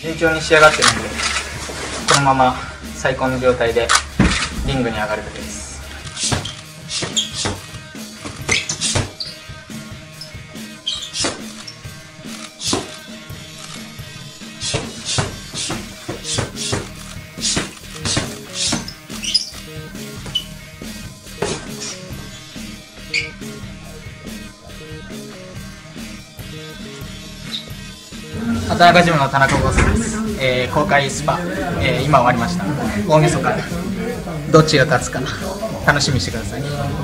順調に仕上がってるので、このまま最高の状態でリングに上がるだけです。畑中ジムの田中剛介です。公開スパ、今終わりました。大晦日どっちが勝つか楽しみにしてください。